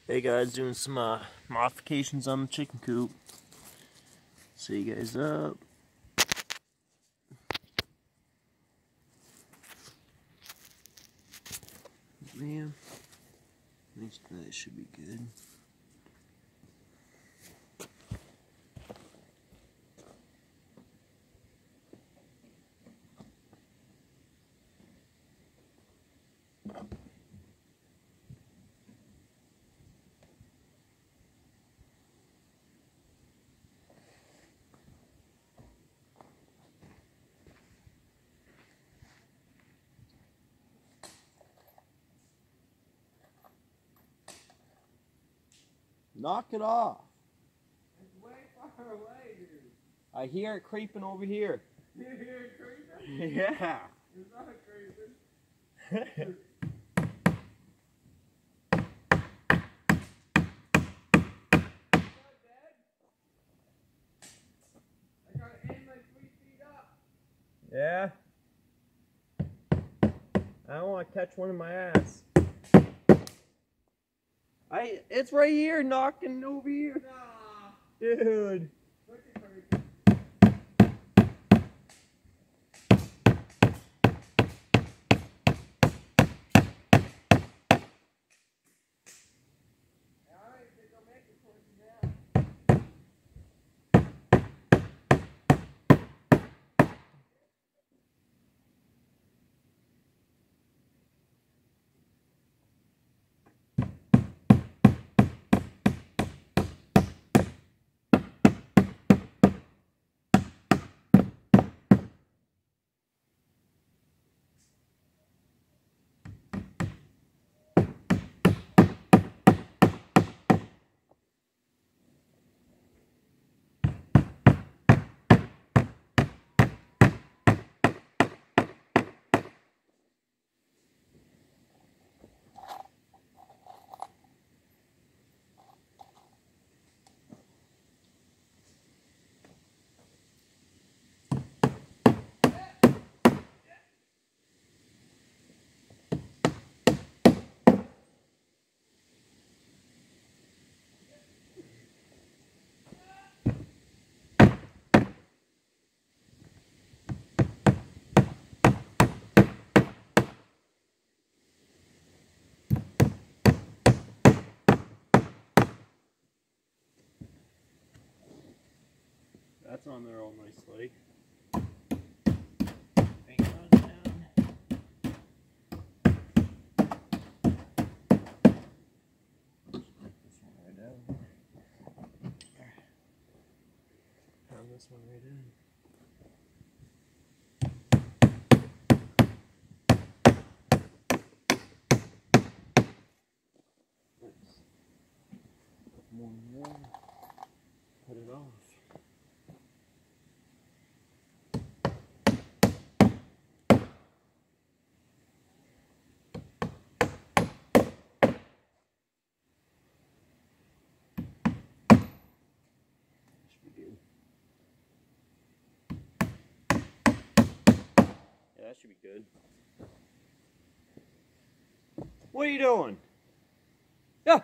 Hey guys, doing some modifications on the chicken coop. See you guys up. Man, that should be good. Knock it off. It's way far away, dude. I hear it creeping over here. You hear it creeping? Yeah. It's not creeping. I gotta aim like 3 feet up. Yeah. I don't want to catch one in my ass. It's right here, knocking over here. Nah. Dude. Look at creeping. Alright, think I'll make it towards you now. That's on there all nicely. Hang on down. This one right down. Pound this one right in. Nice. More there. Put it off. That should be good. What are you doing? Yeah.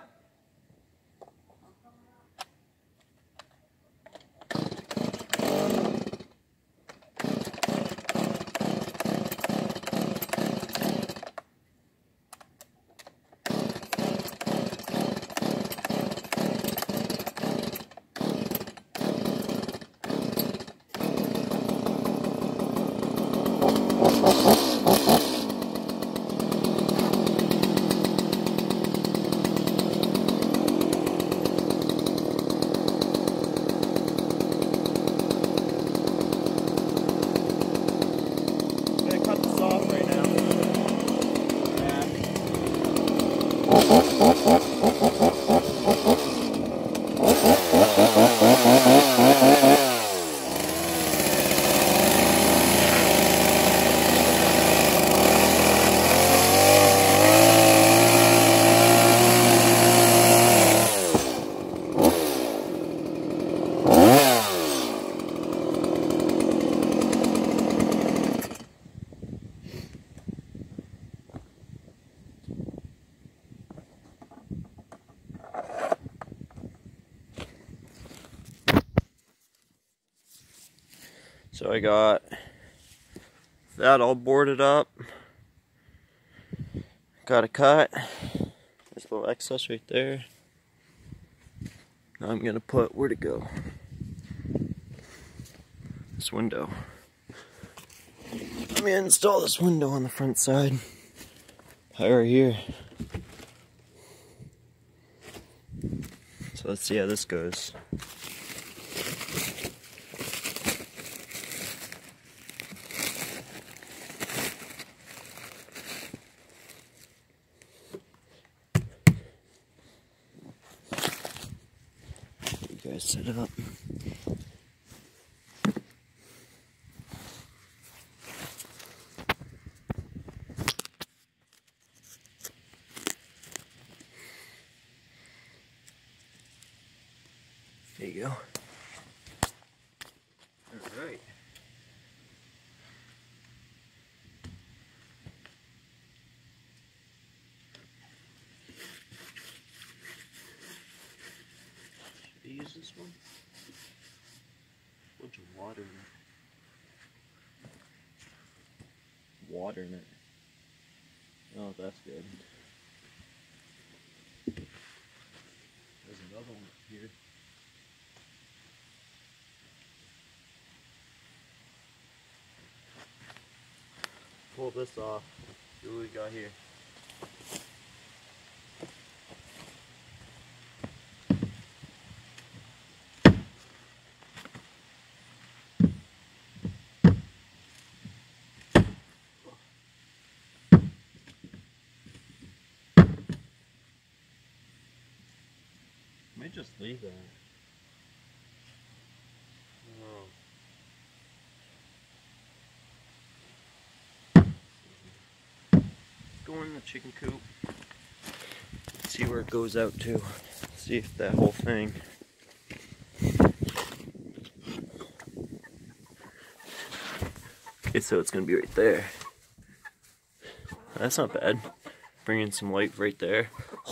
So I got that all boarded up. Got a cut. There's a little excess right there. Now I'm gonna put, where'd it go? This window. Let me install this window on the front side. Right here. So let's see how this goes. You guys set it up. There you go. Alright. Should I use this one? Bunch of water in it. Water in it. Oh, that's good. There's another one up here. Pull this off. See what we got here. I might just leave that. Go in the chicken coop. See where it goes out to. See if that whole thing. Okay, so it's gonna be right there. That's not bad. Bring in some light right there.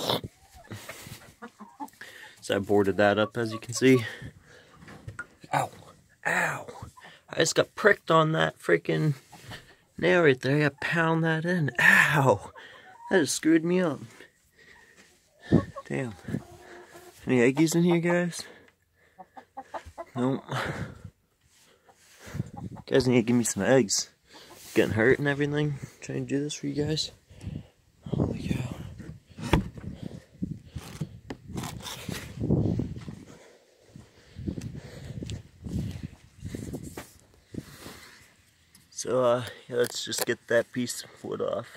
So I boarded that up, as you can see. Ow! Ow! I just got pricked on that freaking nail right there. I gotta pound that in. Ow! That just screwed me up. Damn. Any eggies in here, guys? Nope. You guys need to give me some eggs. Getting hurt and everything. Trying to do this for you guys. Holy cow. So, yeah, let's just get that piece of wood off.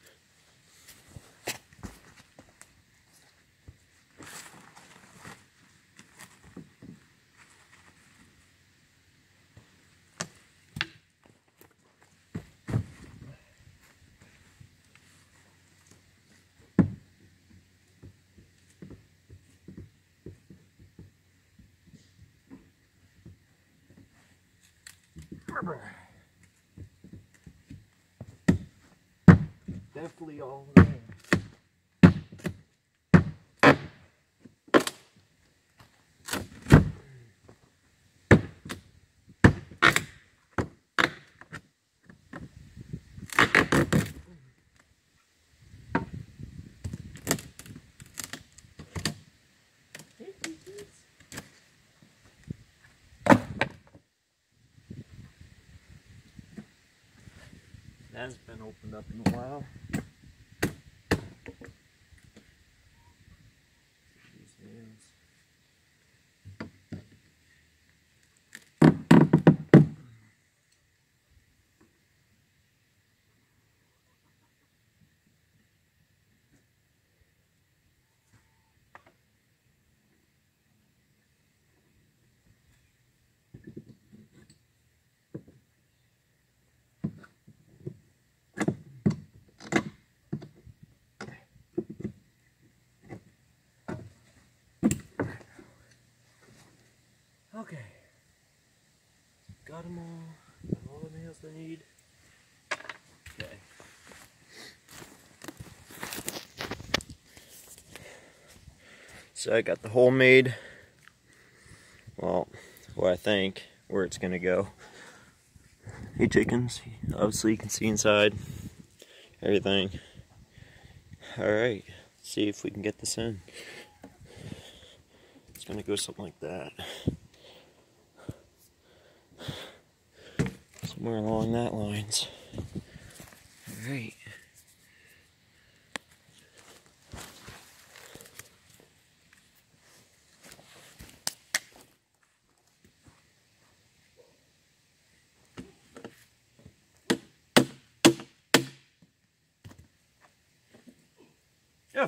Definitely all there. That's been opened up in a while. These nails. Okay, got them all. Got all the nails I need. Okay. So I got the hole made. Well, what I think where it's gonna go. Hey chickens, obviously you can see inside everything. Alright, see if we can get this in. It's gonna go something like that. Somewhere along that lines. Alright. Yeah.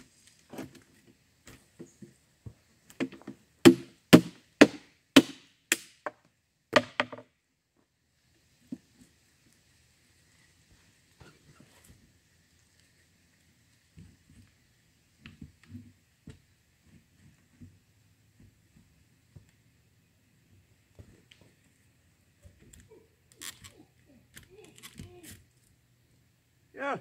Yeah.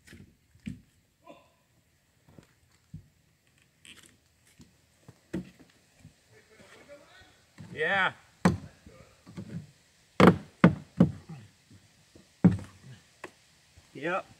Yeah. Yep.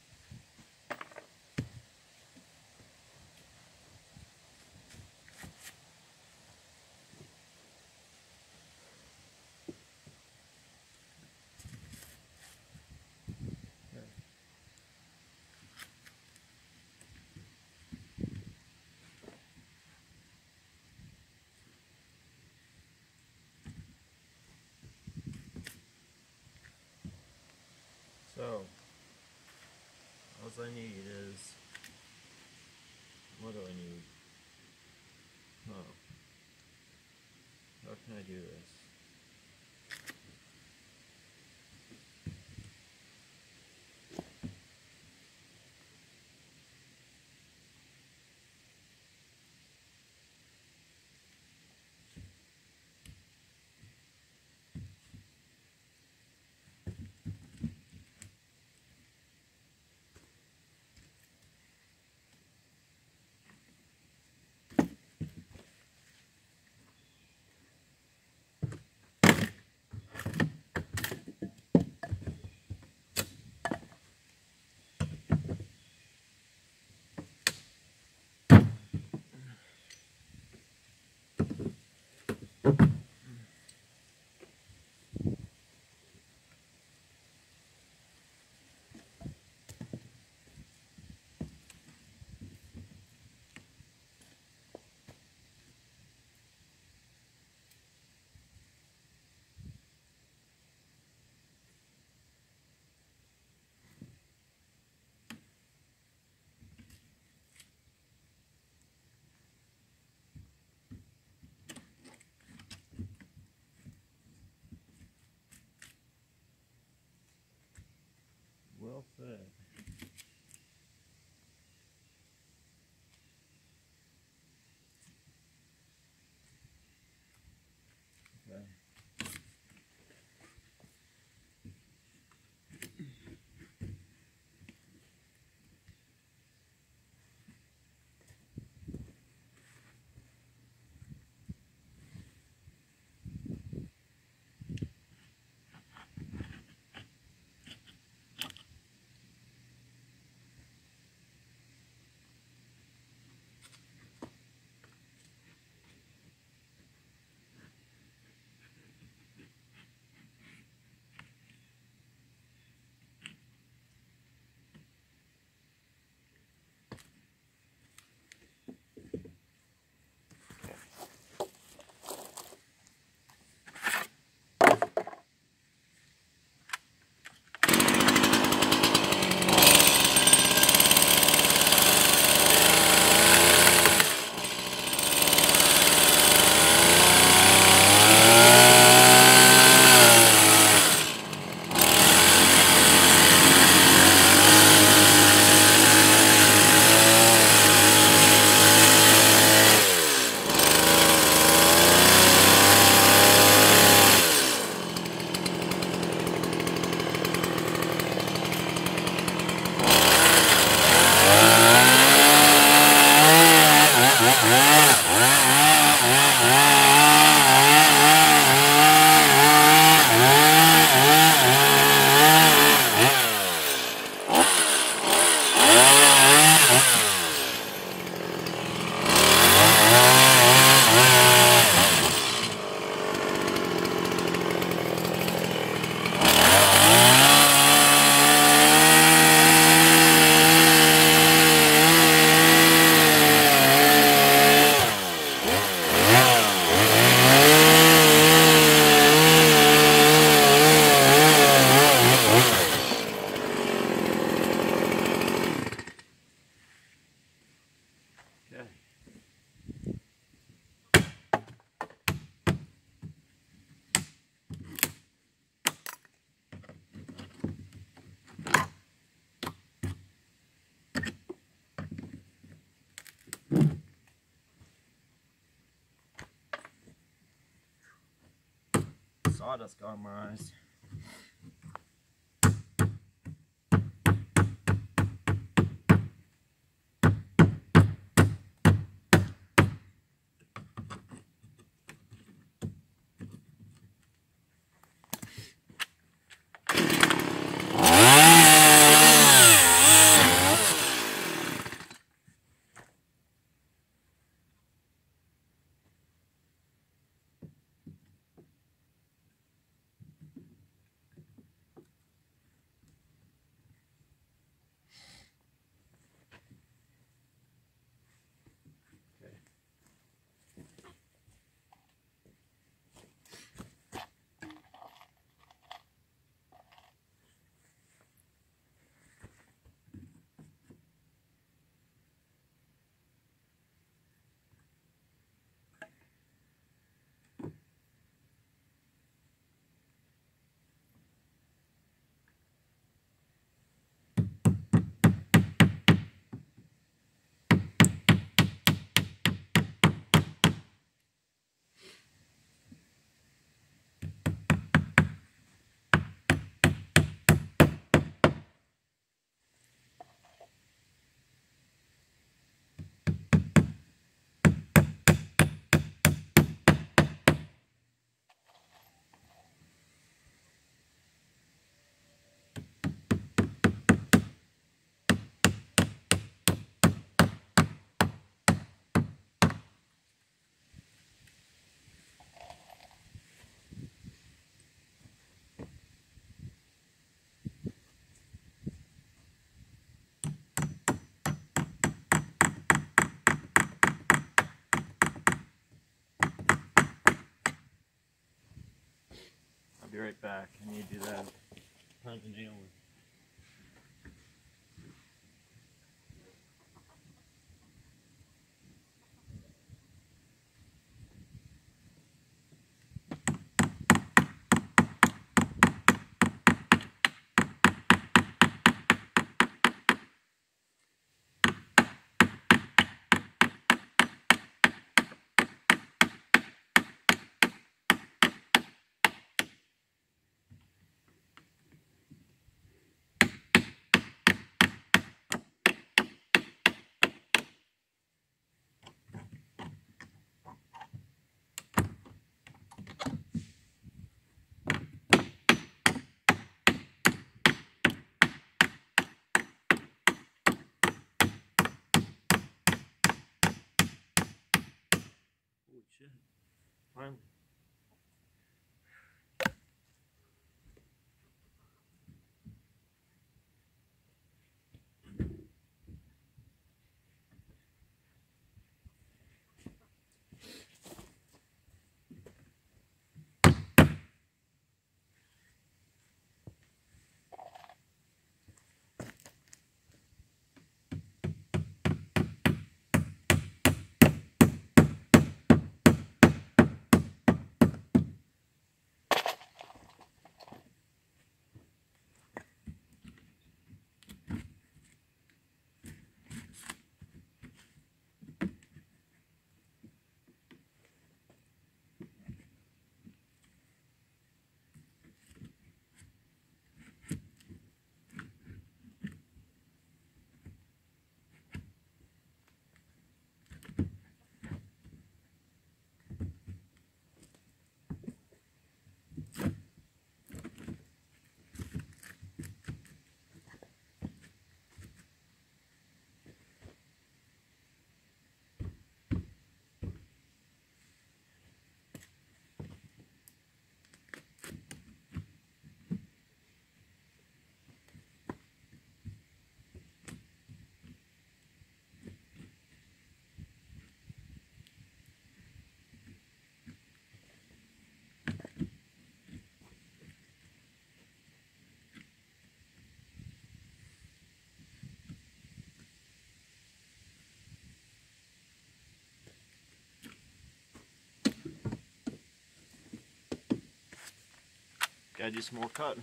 So, all I need is, what do I need? Oh, how can I do this? sawdust got in my eyes. I'll be right back. I need to do that. Punching over. Holy shit. Finally. Gotta do some more cutting.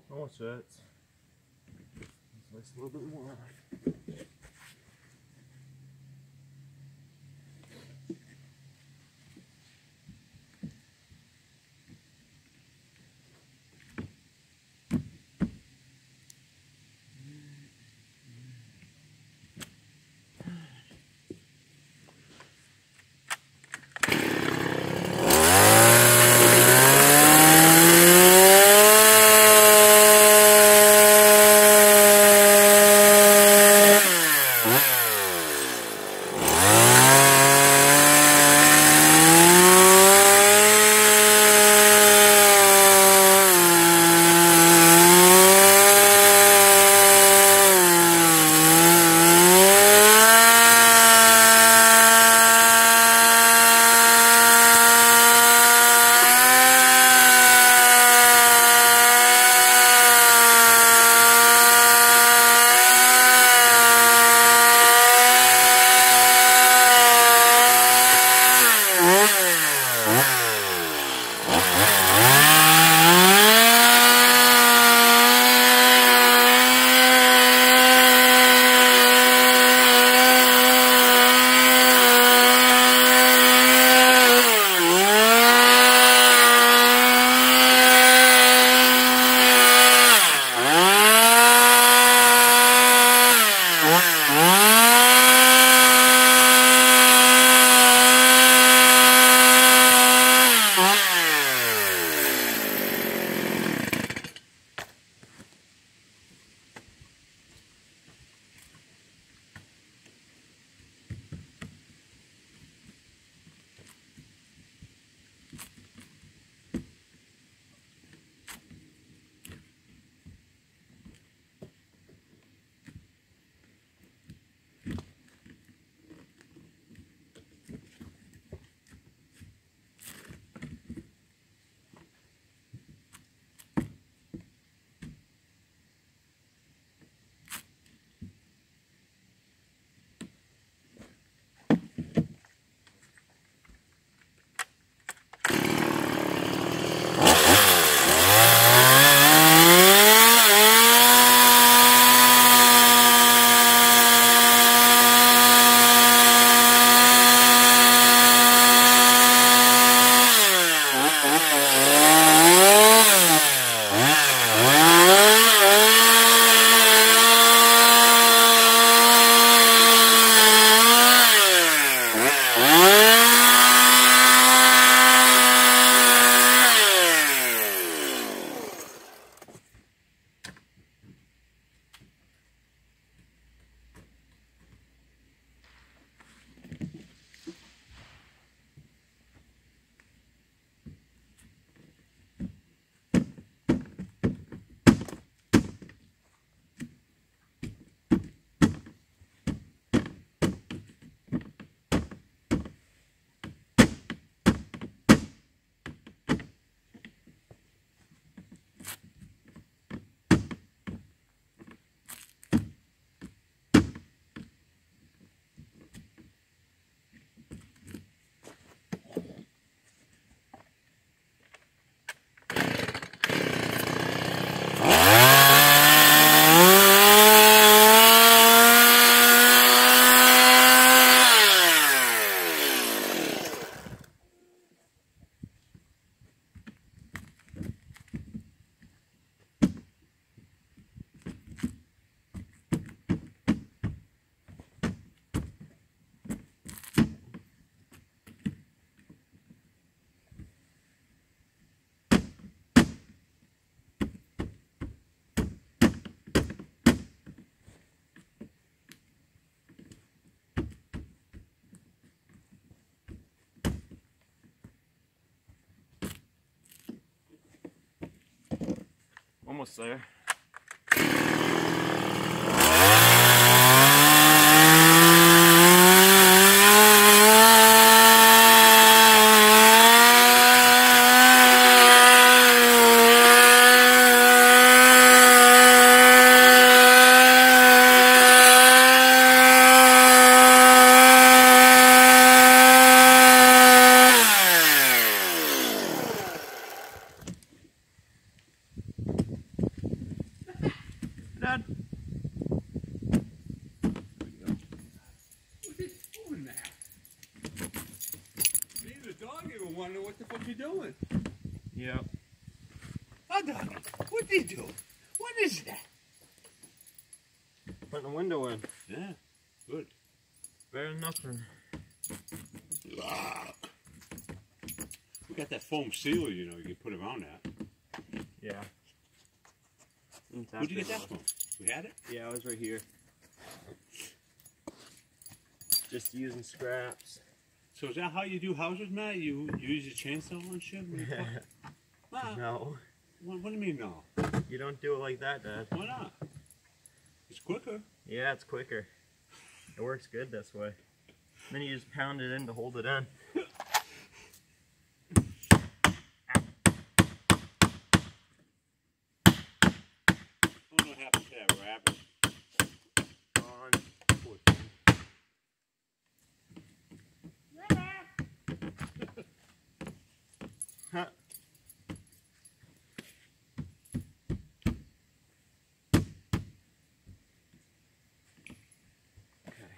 Almost fits. Just a little bit more. Almost there. Dad? What are you doing now? Me and the dog even want to know what the fuck you're doing. Yep. Oh, doggy, what are you doing? What is that? Putting the window in. Yeah, good. Better than nothing. We got that foam sealer, you know, you can put around that. Yeah. Where'd you get that from? We had it? Yeah, it was right here. Just using scraps. So is that how you do houses, Matt? You use your chainsaw and shit? Nah. No. What do you mean no? You don't do it like that, Dad. Why not? It's quicker. Yeah, it's quicker. It works good this way. Then you just pound it in to hold it in. I don't know what happened to that rabbit. On. Poor thing. Huh. Okay.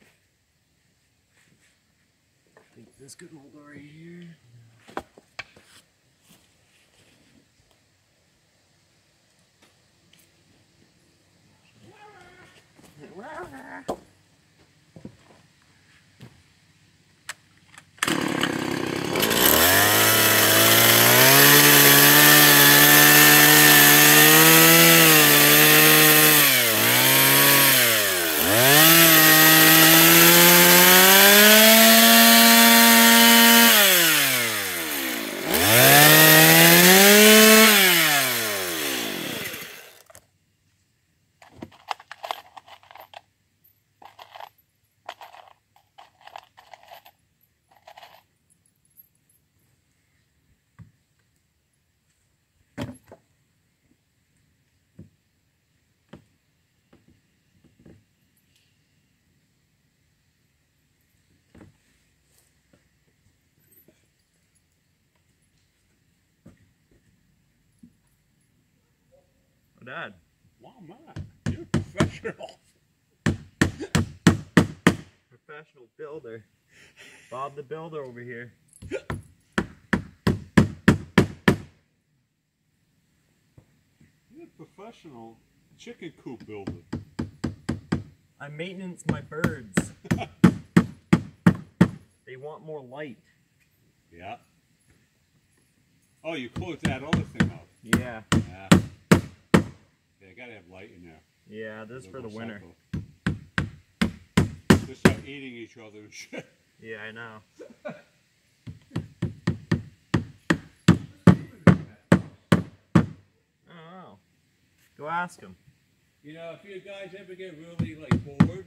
I think this could hold right here. Oh, Dad. Wow, Matt, you're a professional. Professional builder. Bob the Builder over here. You're a professional chicken coop builder. I maintenance my birds. They want more light. Yeah. Oh, you closed that other thing up. Yeah. Yeah. Yeah, gotta have light in there. Yeah, this is for the winter. They start eating each other and shit. Yeah, I know. I don't know. Go ask him. You know, if you guys ever get really like bored,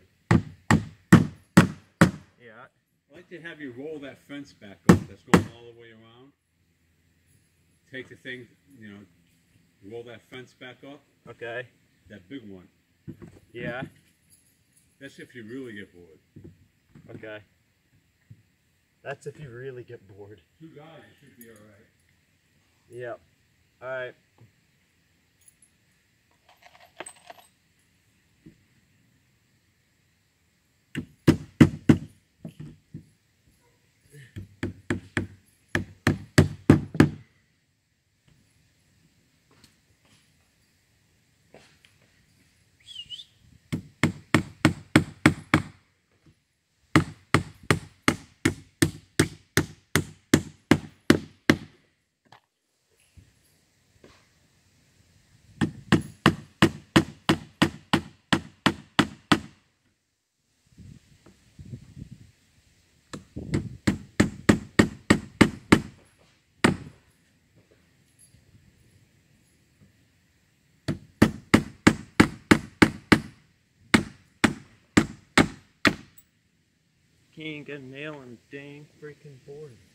Yeah. I like to have you roll that fence back up that's going all the way around. Take the thing, you know, roll that fence back up, Okay. that big one. Yeah. That's if you really get bored. Okay. That's if you really get bored. 2 guys, it should be alright. Yep. Alright. Can't get a nail in the dang freaking board.